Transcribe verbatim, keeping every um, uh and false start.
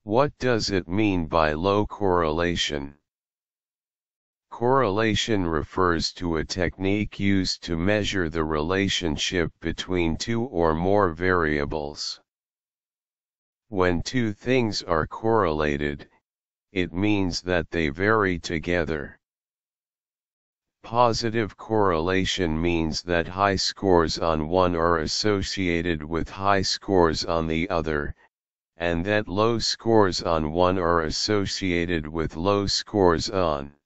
What does it mean by low correlation? Correlation refers to a technique used to measure the relationship between two or more variables. When two things are correlated, it means that they vary together. Positive correlation means that high scores on one are associated with high scores on the other, and that low scores on one are associated with low scores on